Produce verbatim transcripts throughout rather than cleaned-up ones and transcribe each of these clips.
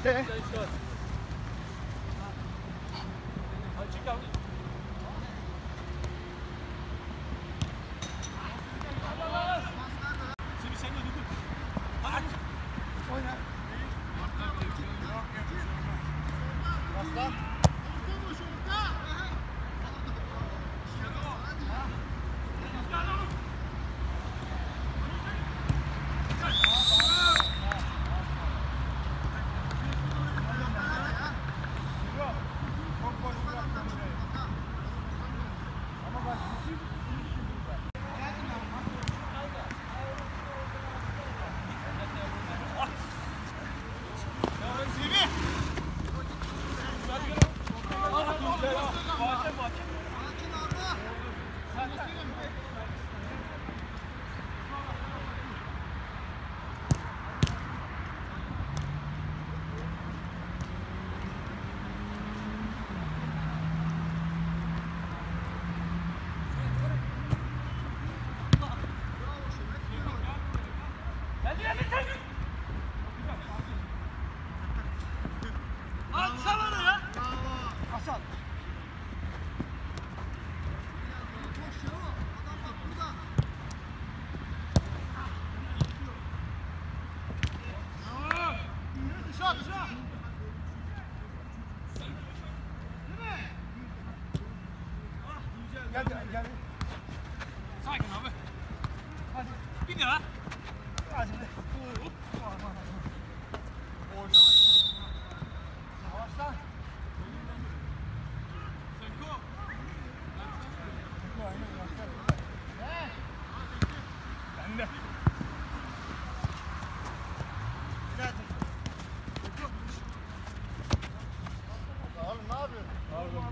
iste. Gel gel gel. Sakin abi. Hadi. Bir daha. Hadi be. Yavaştan. Seko. Ben de. Oğlum ne yapıyorsun? Pardon.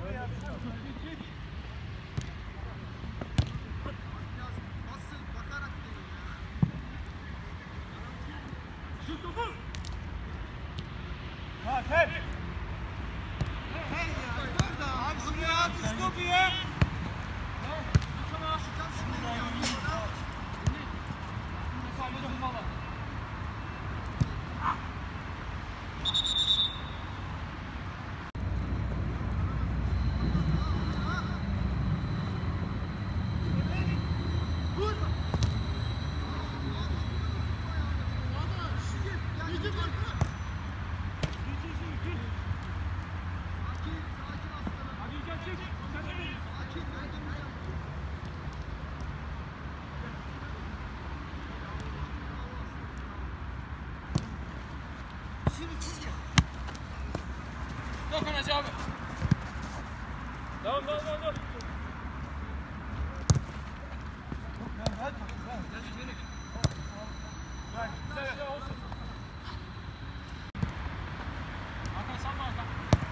Ha, hep. Hey ya. Dur da abi şuraya at stopu ya. Sana. Dokun Hacı abi. Devam devam devam. Devam. Hadi bakalım. Gel. Gel. Olsun. Hakan sen mi Hakan?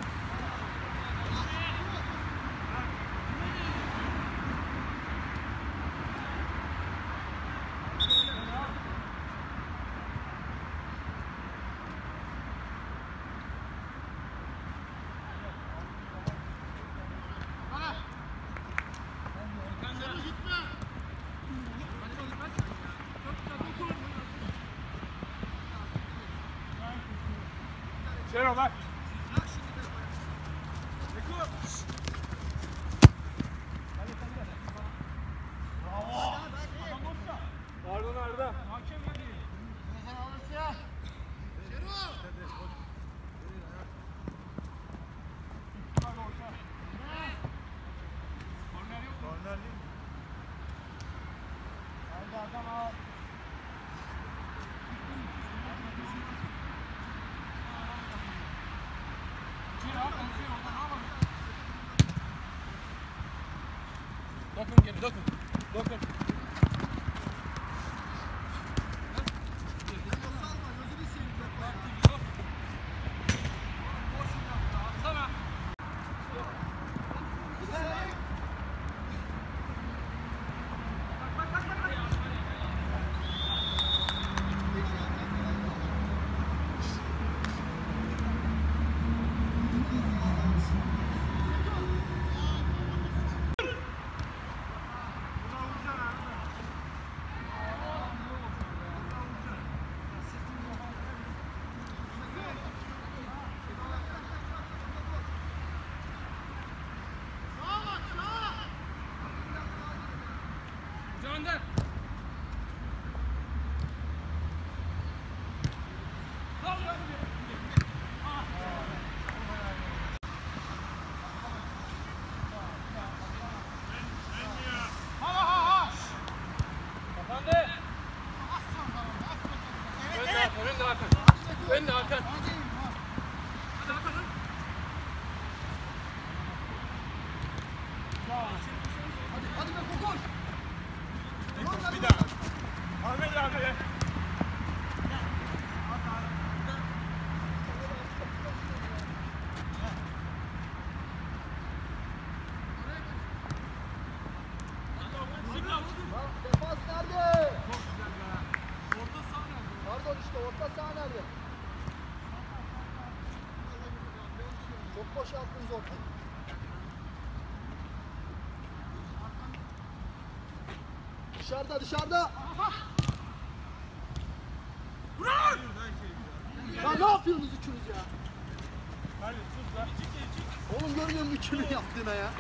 Şenol bak. Bravo. Pardon Arda. Hakem hadi. Sen alırsın ya. Şenol. Korner yok mu? Korner değil mi? Haydi adam al. Dokun geri dokun. Dokun. Sana. Buna vuracaksın Bende. Önde Hakan. Önde Hakan. Hadi hadi be kokoş. Bir daha. Ahmet abi. Defans nerede? Orta saha nerede? Pardon işte orta saha nerede? Çok boşalttınız ortayı. Dışarıda dışarıda. Ya ne yapıyorsunuz üçünüz ya? Hadi sus lan. Oğlum görmüyor musun üçünü yaptığına ya?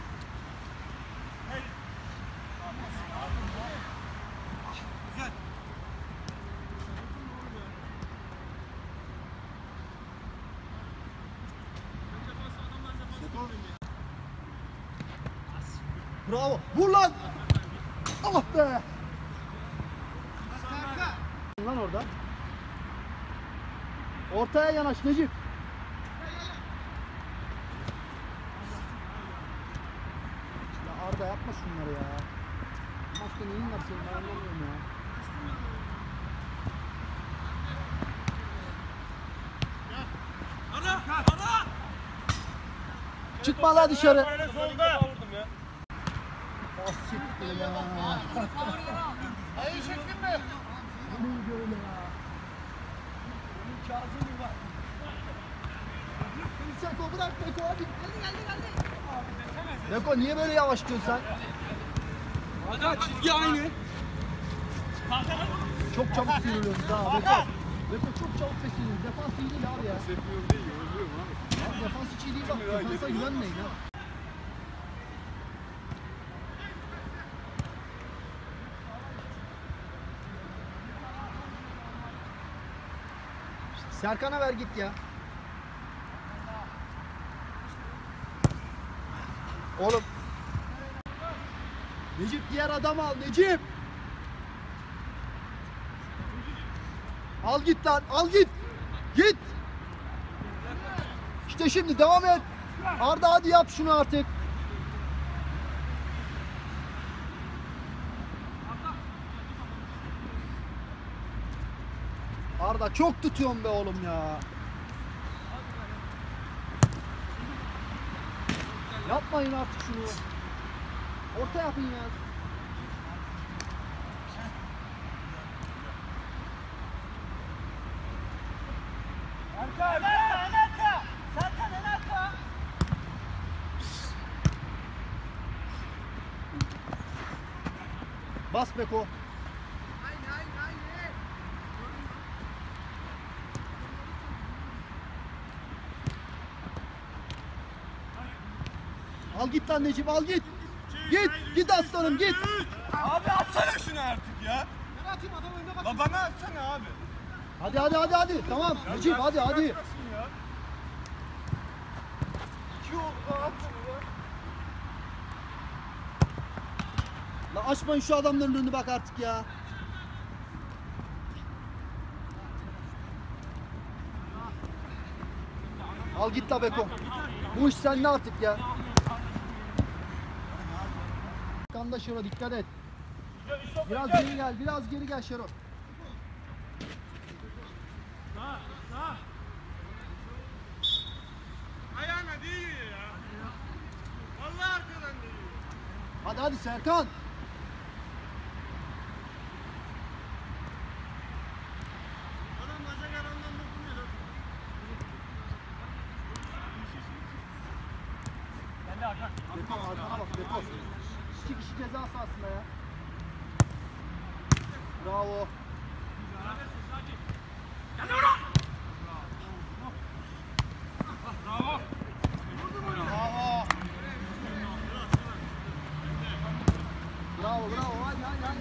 Güzel. Bravo. Vur lan. Ah be. Lan orada. Ortaya yanaş Necip. Ya Arda yapma şunları ya. Maçta neyin var senin, ben anlamıyorum ya. Ara! Ara! Çıkma la dışarı. Böyle solda. Vurdum ya. Ah siktir ya. Ayı çektin mi? Bu neydi öyle ya? Bunun kağıdı mı var? Seko bırak Beko hadi. Geldi geldi geldi. Beko niye böyle yavaş gidiyorsun sen? Hadi çizgi aynı. Çok çabuk sinirliyorsun daha Beko. Beko çok çabuk sinirliyorsun. Defans iyi değil abi ya. Seviyorum değil, özlüyorum abi. Abi defans hiç iyi değil bak. Defansa güvenmeyin ha. Serkan'a ver git ya. Oğlum. Necip diğer adamı al Necip. Al git lan al git. Git. İşte şimdi devam et. Arda hadi yap şunu artık. Arda çok tutuyorsun be oğlum ya. Yapmayın artık şunu. Orta yapın ya. Arka arka en arka. Serkan en arka. Bas Beko. Aynı aynı aynı. Al git lan Necip al git. Git git aslanım git. Abi atsana şunu artık ya. Ben atayım adam önüne bak. La bana atsana abi. Hadi hadi hadi hadi. Tamam Necip hadi hadi. Ya. İki oldu at şunu ya. La açmayın şu adamların önünü bak artık ya. Al git la Beko. Bu iş sende artık ya. Kanda Şero dikkat et. Biraz geri gel, biraz geri gel Şero. Ayağına değil ya. Vallahi arkadan değil. Hadi hadi Serkan. Adam bacak arandan dokunuyor. Ben de Hakan. Beko arkana bak Beko. İki kişi ceza sahasında ya. Bravo. Bravo. Bravo bravo hadi hadi hadi.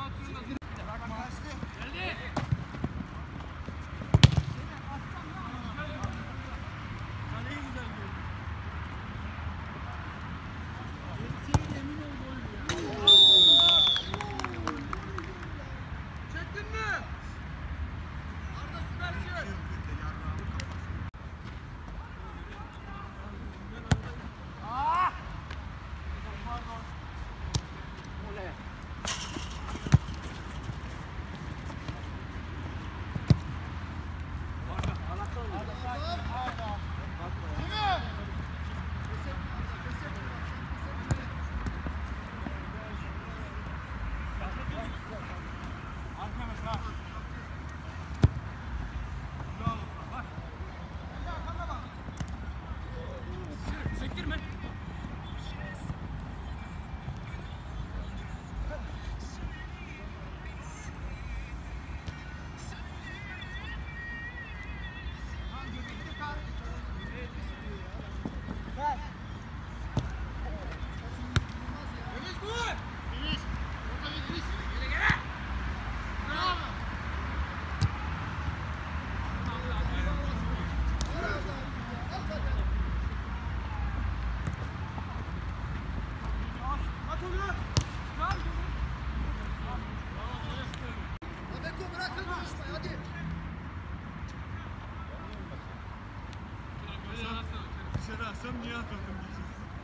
Dışarı atsam niye atmadın diyeceğim.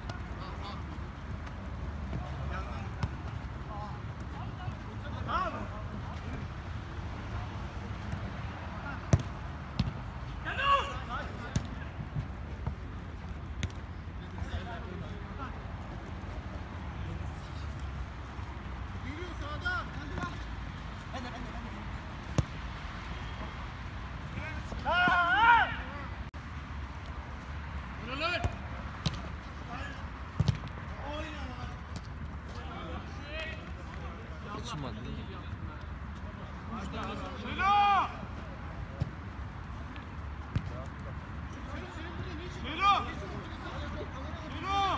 Tamam mı? Açılmadı. Şelo! Şelo! Şelo!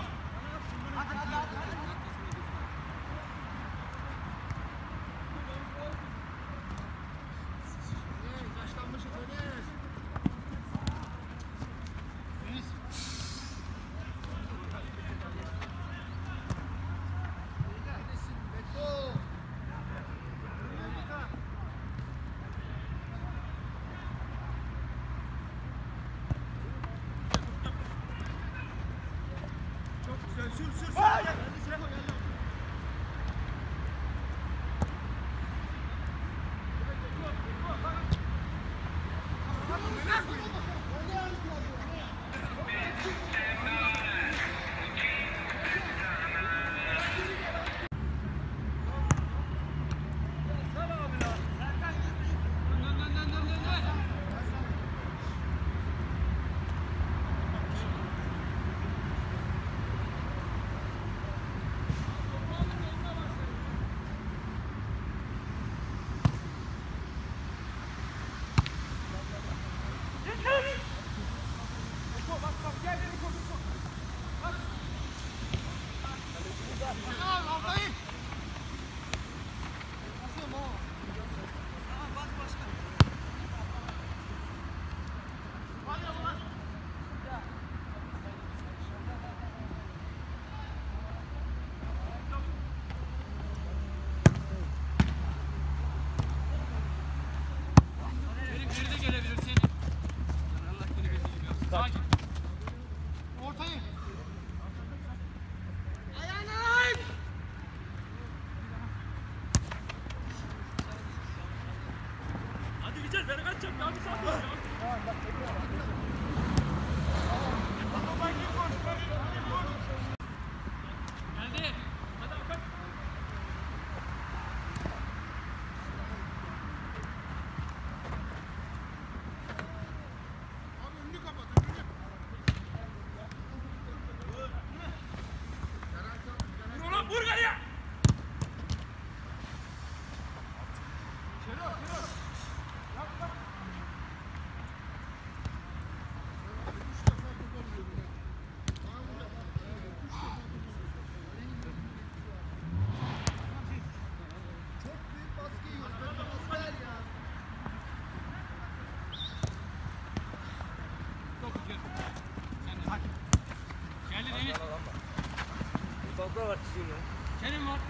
abartısın ya. Kerim var.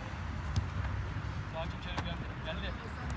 Sakin Kerim geldi. Geldi.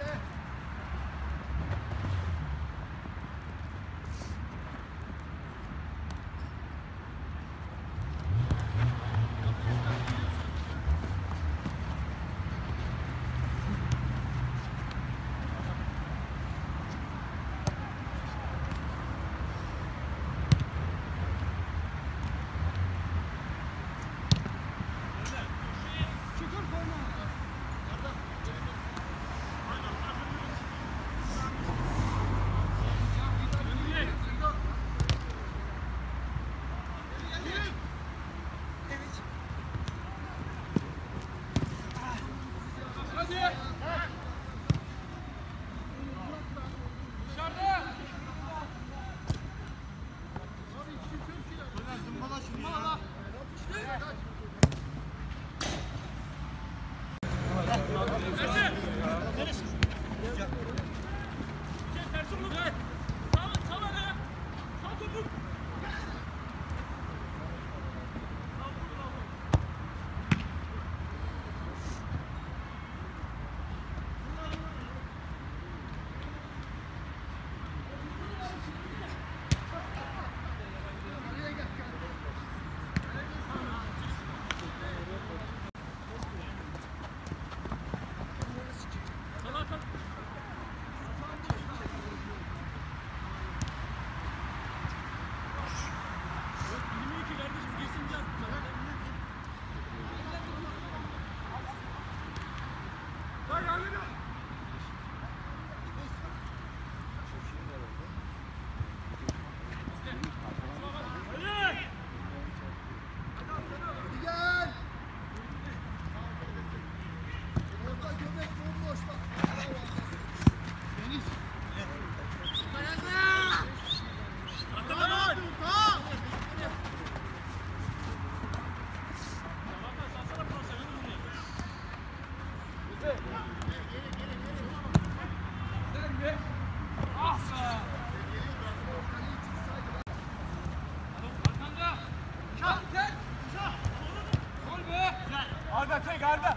Arda tek Arda.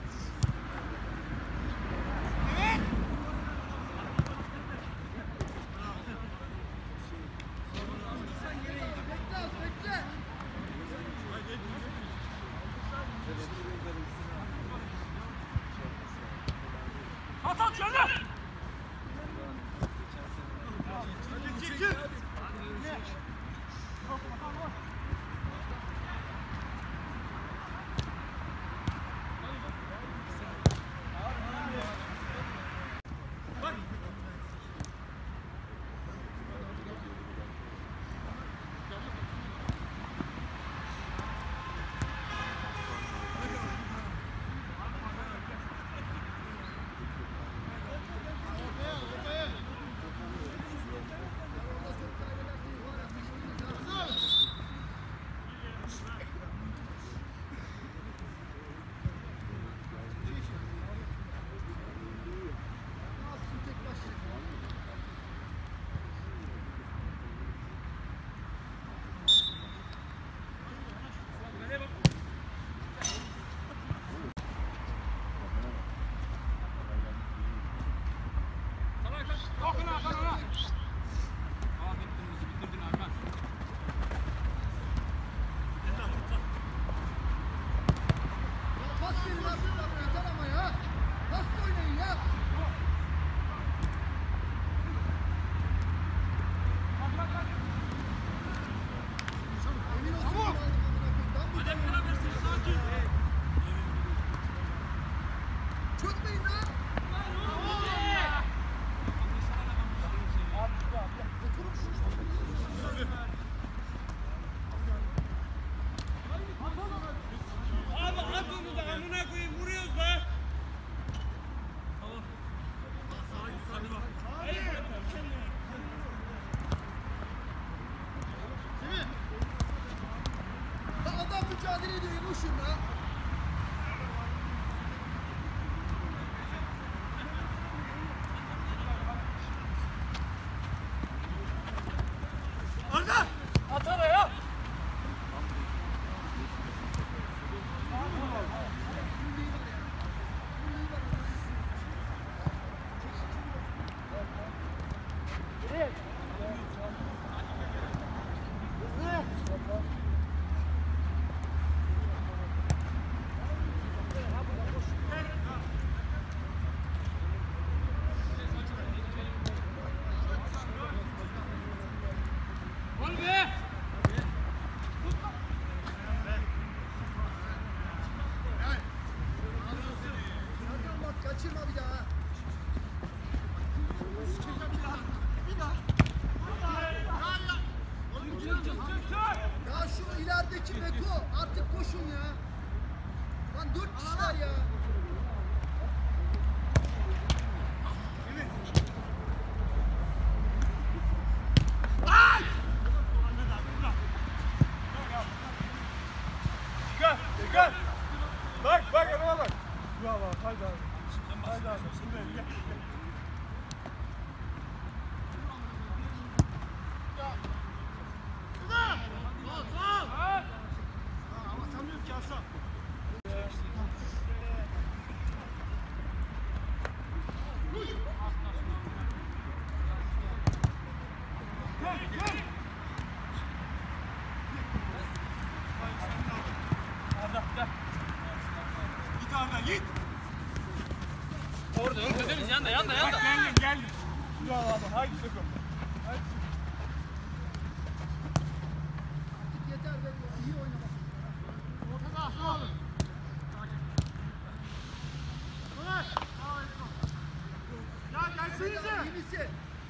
Evet. Hasan şöyle. Çık çık. Mücadele ediyor, yumuşun lan. kaçırma bir daha. Bir daha. Ya şu ilerideki Beko artık koşun ya. Lan dört kişiler ya. Dikkat, dikkat. Bak, bak önüme bak. Bravo, haydi abi. Haydi abi, şimdi gel. Ama sanmıyorum ki Hasan. Git Arda, git. Orada orada deniz yanda yanda yanda. Bak geldim, geldim. Bravo abi, haydi Seko. Haydi. Yeter be, iyi oynamak. Ortada sağ olun. Ya gelsenize. İyi misin?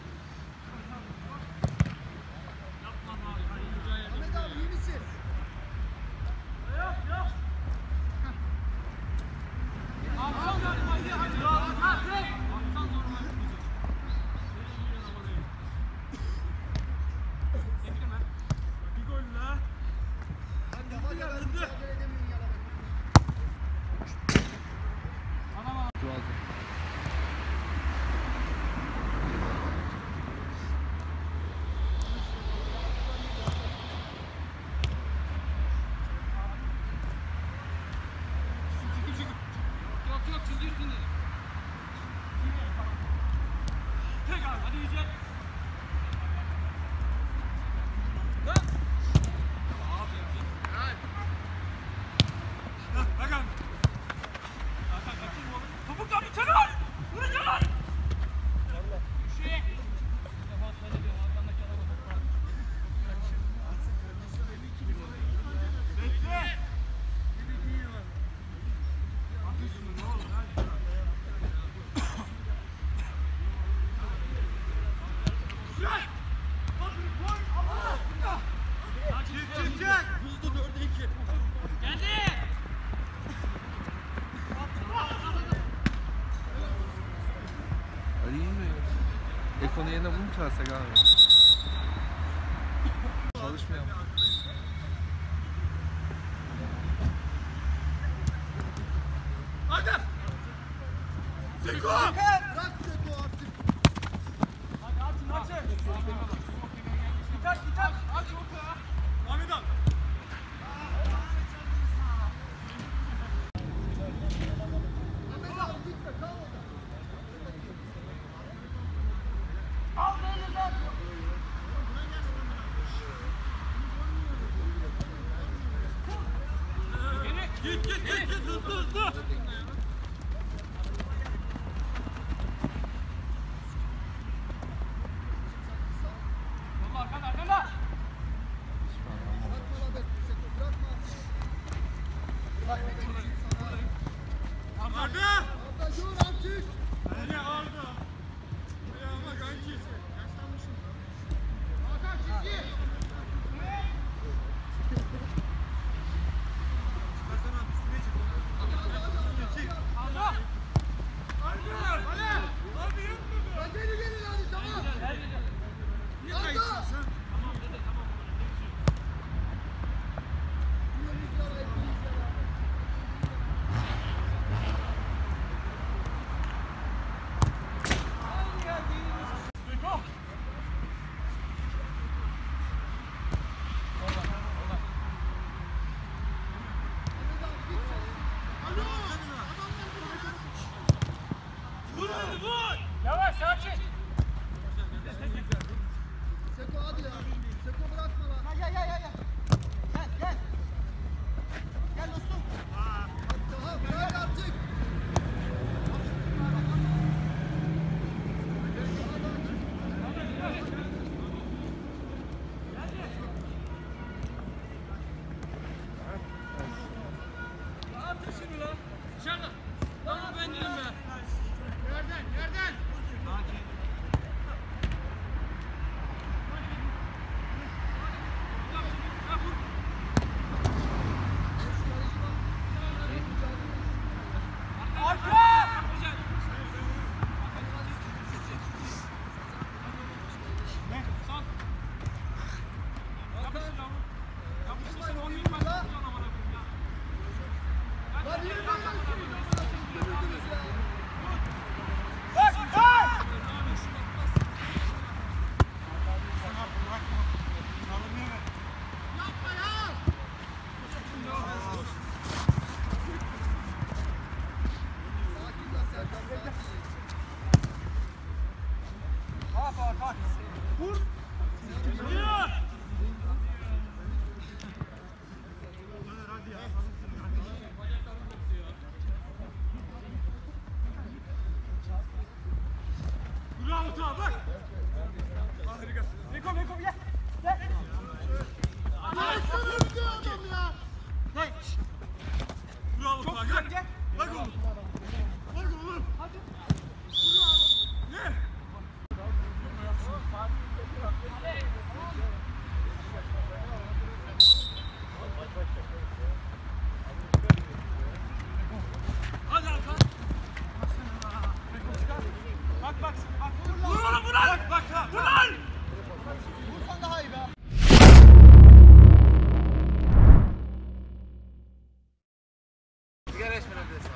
Ahmet abi iyi misin? Yok yok. Aksan hadi hadi. Hadi. Aksan zoruma gitmeyecek. Çekilme. Bir gol la. Hadi hadi hadi mücadele edemeyin ya. Yok yok çizgi üstünde. Tek abi, hadi iyice. Hah, bak abi. Hakan kaçırma oğlum. Topu kapı içeri al. Vuracağım lan. Şey. Defa söyle diyor arkandaki adama toplar. Bekle. Atıyorsun ne olur hadi. Çık çık çık. Hızlı dörde iki. Geldi. Ali iyi mi? Eko'nun yerine bunu mu çağırsak abi? Çalışmıyor mu? Hadi. Seko. Bırak Beko artık. Hadi atın atın. Gitar gitar. Aç ortaya. Ahmet abi. Ahmet abi gitme kal orada. Al elini at. Git git git git hızlı hızlı. Baba arkanda arkanda. Bırakma la Beko. Beko bırakma. Bırak Beko. Sana. Arda. Arda dur artık. Hadi Arda. Ya ama kanki. Yaşlanmışsın. Hakan çizgi. Hasan abi üstüne çık. Üstüne çık. Arda. Arda. Hadi. Abi yapma be. Lan geri gelin hadi tamam. Niye kayıtsın sen? Yürüyüz yala, yürüyüz yala. Beko. Ahmet abi git sen. Alo. Vur hadi vur. Yavaş sakin. Seko hadi ya. Seko bırakma lan. Gel gel gel gel. Gel gel. Gel dostum. Daha bırak artık. Atın şunu lan. Dışarıda. Lan ben dedim be.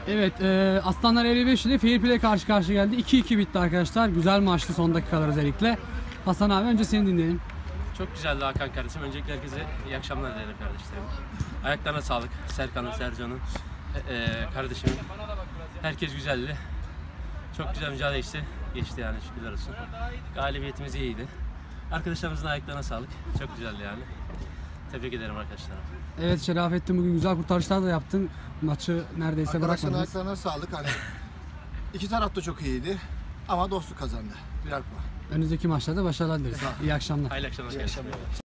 Evet, e, Aslanlar elli beş ile Fair Play karşı karşıya geldi. iki iki bitti arkadaşlar. Güzel maçtı son dakikalar özellikle. Hasan abi önce seni dinleyelim. Çok güzeldi Hakan kardeşim. Öncelikle herkese iyi akşamlar dilerim kardeşlerim. Ayaklarına sağlık. Serkan'ın, Sercan'ın, e, e, kardeşimin. Herkes güzeldi. Çok güzel mücadele işte. Geçti yani, şükürler olsun. Galibiyetimiz iyiydi. Arkadaşlarımızın ayaklarına sağlık. Çok güzeldi yani. Tebrik ederim arkadaşlarım. Evet Şerafettin, bugün güzel kurtarışlar da yaptın. Maçı neredeyse Arkadaşların bırakmadınız. ayaklarına sağlık. Hani iki taraf da çok iyiydi. Ama dostluk kazandı. Birer puan. Önümüzdeki maçlarda başarılar dileriz. İyi akşamlar. Hayırlı akşamlar.